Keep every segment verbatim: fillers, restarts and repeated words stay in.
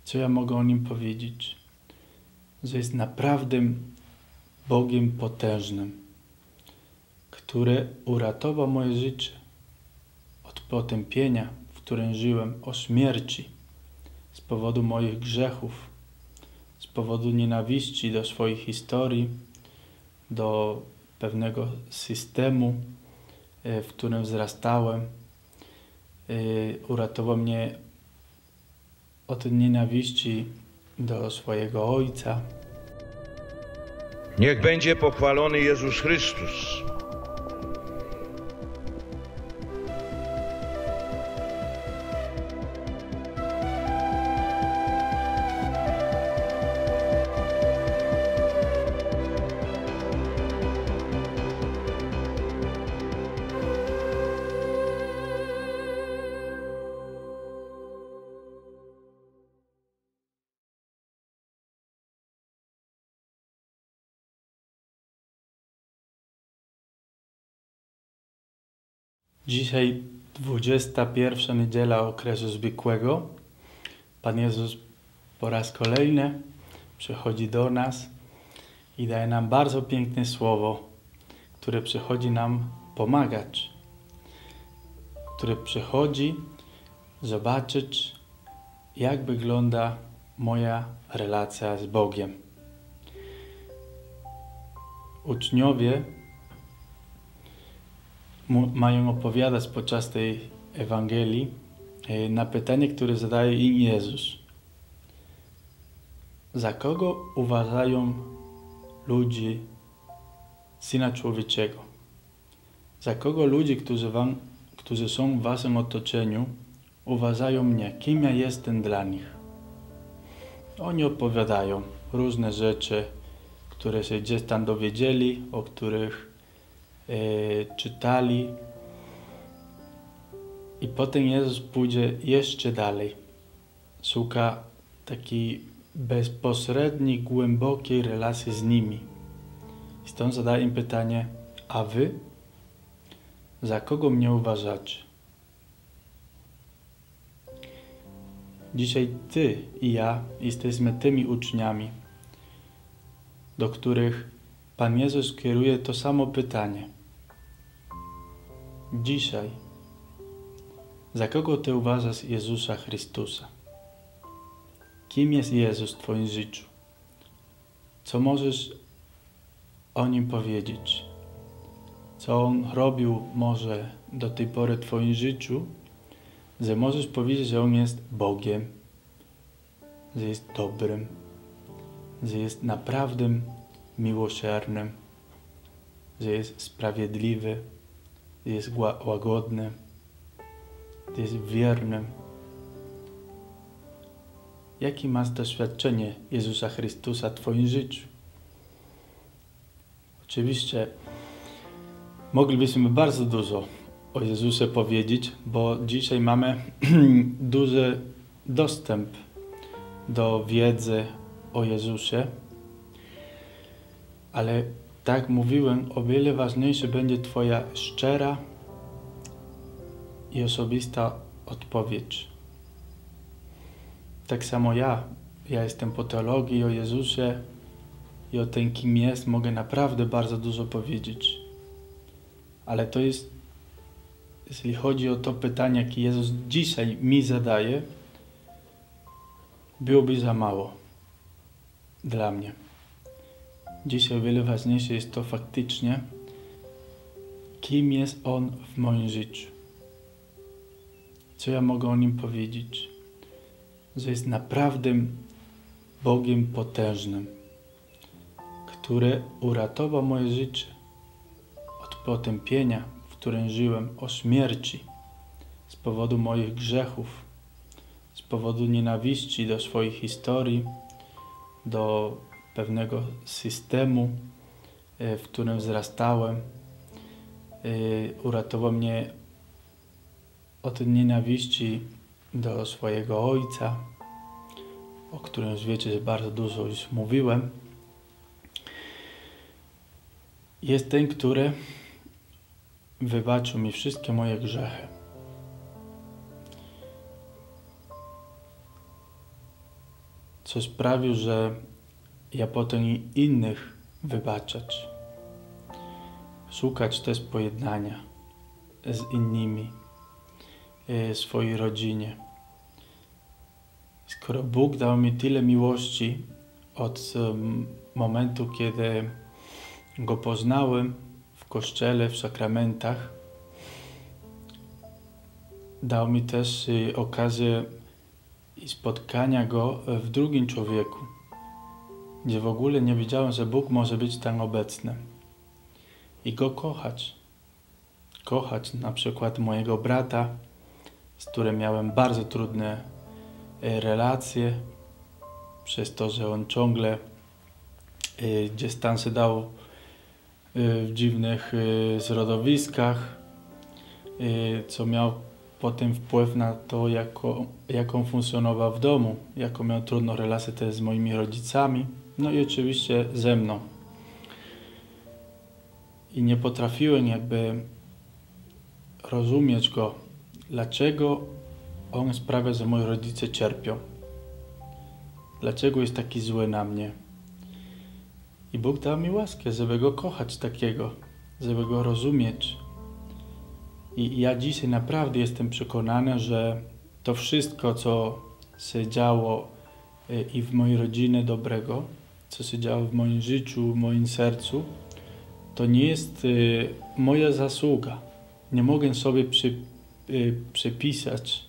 Co ja mogę o Nim powiedzieć? Że jest naprawdę Bogiem potężnym, który uratował moje życie od potępienia, w którym żyłem, od śmierci, z powodu moich grzechów, z powodu nienawiści do swojej historii, do pewnego systemu, w którym wzrastałem. Uratował mnie od nienawiści do swojego ojca. Niech będzie pochwalony Jezus Chrystus. Dzisiaj dwudziesta pierwsza niedziela okresu zwykłego. Pan Jezus po raz kolejny przychodzi do nas i daje nam bardzo piękne słowo, które przychodzi nam pomagać, które przychodzi zobaczyć, jak wygląda moja relacja z Bogiem. Uczniowie mają opowiadać podczas tej Ewangelii na pytanie, które zadaje im Jezus. Za kogo uważają ludzi Syna Człowieczego? Za kogo ludzie, którzy, wam, którzy są w waszym otoczeniu, uważają mnie? Kim ja jestem dla nich? Oni opowiadają różne rzeczy, które się gdzieś tam dowiedzieli, o których E, czytali, i potem Jezus pójdzie jeszcze dalej. Szuka takiej bezpośredniej, głębokiej relacji z nimi. I stąd zadaje im pytanie: a wy? Za kogo mnie uważacie? Dzisiaj ty i ja jesteśmy tymi uczniami, do których Pan Jezus kieruje to samo pytanie. Dzisiaj, za kogo ty uważasz Jezusa Chrystusa? Kim jest Jezus w twoim życiu? Co możesz o Nim powiedzieć? Co On robił może do tej pory w twoim życiu, że możesz powiedzieć, że On jest Bogiem, że jest dobrym, że jest naprawdę miłosiernym, że jest sprawiedliwy, że jest łagodny, że jest wierny. Jakie masz doświadczenie Jezusa Chrystusa w twoim życiu? Oczywiście moglibyśmy bardzo dużo o Jezusie powiedzieć, bo dzisiaj mamy duży dostęp do wiedzy o Jezusie. Ale tak mówiłem, o wiele ważniejsze będzie twoja szczera i osobista odpowiedź. Tak samo ja, ja jestem po teologii o Jezusie i o tym, kim jest, mogę naprawdę bardzo dużo powiedzieć. Ale to jest, jeśli chodzi o to pytanie, jakie Jezus dzisiaj mi zadaje, byłoby za mało dla mnie. Dzisiaj o wiele ważniejsze jest to faktycznie, kim jest On w moim życiu. Co ja mogę o Nim powiedzieć? Że jest naprawdę Bogiem potężnym, który uratował moje życie od potępienia, w którym żyłem, od śmierci, z powodu moich grzechów, z powodu nienawiści do swojej historii, do pewnego systemu, w którym wzrastałem. Uratował mnie od nienawiści do swojego ojca, o którym już wiecie, że bardzo dużo już mówiłem. Jest ten, który wybaczył mi wszystkie moje grzechy. co sprawił, że ja potem i innych wybaczać. Szukać też pojednania z innymi, w swojej rodzinie. Skoro Bóg dał mi tyle miłości od momentu, kiedy Go poznałem w Kościele, w sakramentach, dał mi też okazję spotkania Go w drugim człowieku, gdzie w ogóle nie wiedziałem, że Bóg może być tam obecny i Go kochać. Kochać na przykład mojego brata, z którym miałem bardzo trudne relacje, przez to, że on ciągle gdzieś tam się dał w dziwnych środowiskach, co miał potem wpływ na to, jako, jak on funkcjonował w domu, jaką miał trudną relację też z moimi rodzicami, no i oczywiście ze mną. I nie potrafiłem jakby rozumieć go, dlaczego on sprawia, że moi rodzice cierpią. Dlaczego jest taki zły na mnie? I Bóg dał mi łaskę, żeby go kochać takiego, żeby go rozumieć. I ja dzisiaj naprawdę jestem przekonany, że to wszystko, co się działo i w mojej rodzinie dobrego, co się działo w moim życiu, w moim sercu, to nie jest moja zasługa. Nie mogę sobie przy, przypisać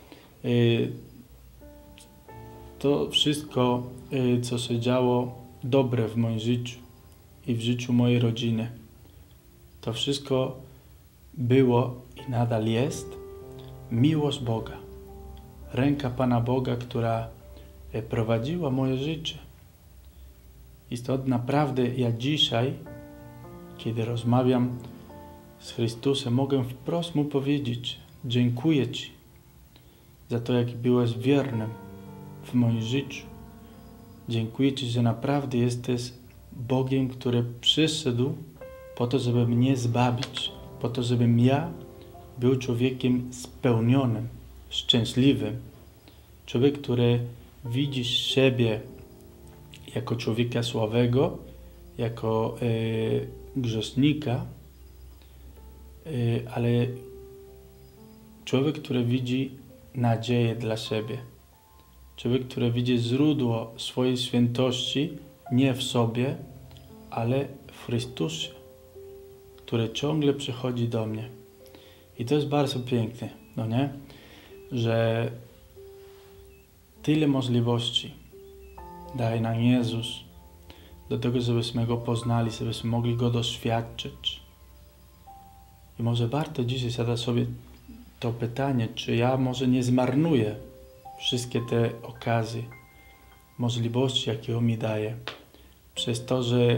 to wszystko, co się działo dobre w moim życiu i w życiu mojej rodziny. To wszystko było i nadal jest miłość Boga. Ręka Pana Boga, która prowadziła moje życie. I stąd naprawdę ja dzisiaj, kiedy rozmawiam z Chrystusem, mogę wprost Mu powiedzieć: dziękuję Ci za to, jak byłeś wiernym w moim życiu. Dziękuję Ci, że naprawdę jesteś Bogiem, który przyszedł po to, żeby mnie zbawić, po to, żebym ja był człowiekiem spełnionym, szczęśliwym. Człowiek, który widzi siebie jako człowieka słabego, jako e, grzesznika, e, ale człowiek, który widzi nadzieję dla siebie. Człowiek, który widzi źródło swojej świętości nie w sobie, ale w Chrystusie, który ciągle przychodzi do mnie. I to jest bardzo piękne, no nie? Że tyle możliwości daje nam Jezus do tego, żebyśmy Go poznali, żebyśmy mogli Go doświadczyć. I może warto dzisiaj zadać sobie to pytanie, czy ja może nie zmarnuję wszystkie te okazje, możliwości, jakie On mi daje, przez to, że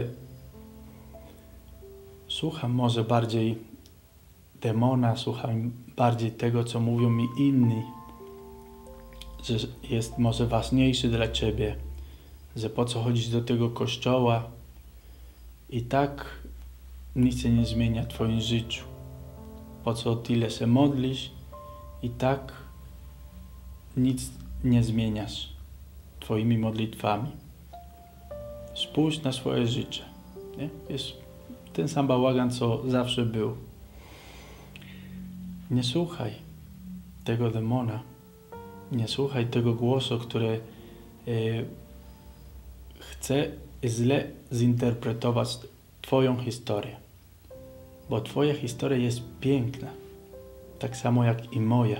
słucham może bardziej demona, słucham bardziej tego, co mówią mi inni, że jest może ważniejszy dla Ciebie, że po co chodzić do tego kościoła i tak nic się nie zmienia w Twoim życiu. Po co tyle się modlisz i tak nic nie zmieniasz Twoimi modlitwami. Spójrz na swoje życie. Nie? Jest ten sam bałagan, co zawsze był. Nie słuchaj tego demona. Nie słuchaj tego głosu, który e, chce źle zinterpretować Twoją historię. Bo Twoja historia jest piękna. Tak samo jak i moja.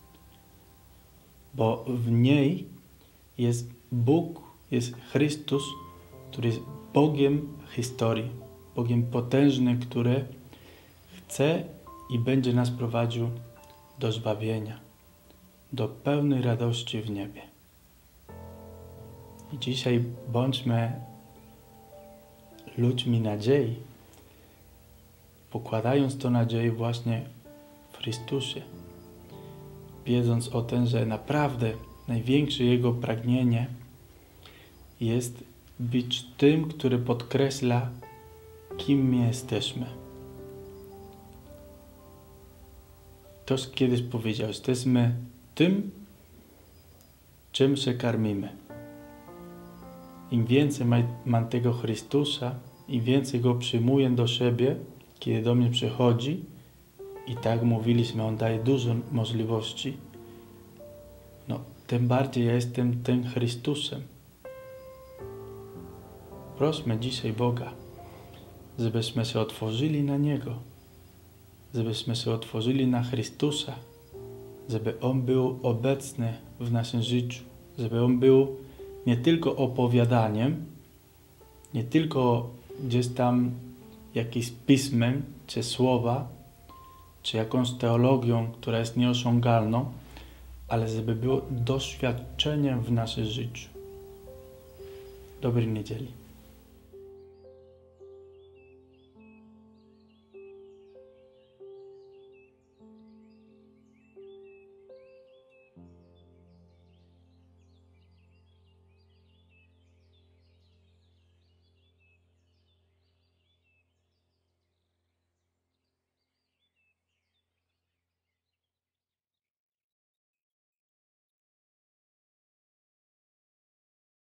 Bo w niej jest Bóg, jest Chrystus, który jest Bogiem historii. Bogiem potężnym, który chce i będzie nas prowadził do zbawienia, do pełnej radości w niebie. I dzisiaj bądźmy ludźmi nadziei, pokładając to nadzieję właśnie w Chrystusie, wiedząc o tym, że naprawdę największe Jego pragnienie jest być tym, który podkreśla, kim my jesteśmy. Ktoś kiedyś powiedział, jesteśmy tym, czym się karmimy. Im więcej ma, mam tego Chrystusa, im więcej Go przyjmuję do siebie, kiedy do mnie przychodzi, i tak mówiliśmy, On daje dużo możliwości, no tym bardziej ja jestem tym Chrystusem. Prośmy dzisiaj Boga, żebyśmy się otworzyli na Niego, żebyśmy się otworzyli na Chrystusa, żeby On był obecny w naszym życiu, żeby On był nie tylko opowiadaniem, nie tylko gdzieś tam jakimś pismem, czy słowa, czy jakąś teologią, która jest nieosiągalną, ale żeby był doświadczeniem w naszym życiu. Dobrej niedzieli.